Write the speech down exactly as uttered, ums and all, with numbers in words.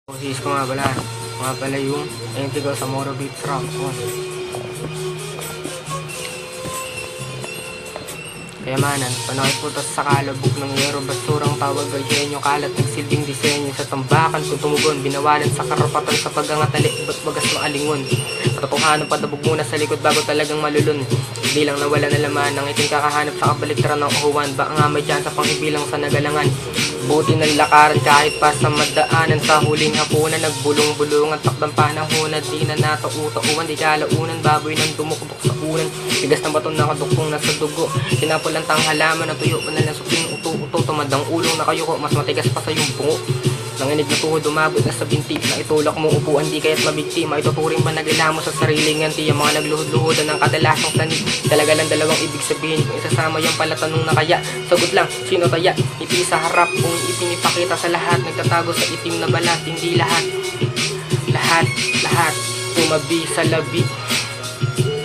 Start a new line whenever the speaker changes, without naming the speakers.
Sis ko nga pala, nga pala yung Entigo sa Moro Beach Rock. Kayamanan, panakiputas sa kalabog ng yero, basurang tawag ay henyo, kalat nagsilbing disenyo sa tambakan kung tumugon, binawalan sa karapatan sa pagangatali, ba't bagas maalingon. Katotohanan padabog muna sa likod bago talagang malulun. Hindi lang nawala na laman ng iting kakahanap sa kabaliktaran ng uhuan, baka nga may tsansa pang ibilang sa nagalangan. Buti ng lakaran kahit pa sa madaanan, sa huling hapunan nagbulong-bulungan, takdang panahon at di na natauta-uwan, di kalaunan baboy ng dumukdok sa unan, bigas ng baton na kaduktong nasa dugo, sinapulantang halaman na tuyo pa na lang suping uto-uto, tumadang ulong na kayuko, mas matigas pa sa yung bungo. Nanginig na tuhod, umabot na sa binti, na itulak mo upuan di kaya't mabigti, maituturing ba nagila mo sa sariling nganti, yung mga nagluhod-luhodan ng kadalasang sanig, talaga lang dalawang ibig sabihin, kung isasama yung palatanong na kaya, sagot lang, sino taya, ngiti sa harap, kung ipinipakita sa lahat, nagtatago sa itim na balat, hindi lahat, lahat, lahat, tumabi sa labi.